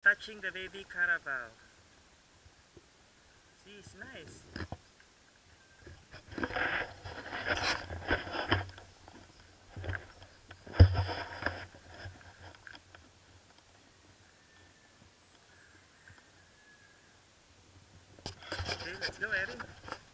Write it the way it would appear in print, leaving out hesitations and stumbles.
touching the baby Carabao. See, it's nice. Okay, let's go, Erin.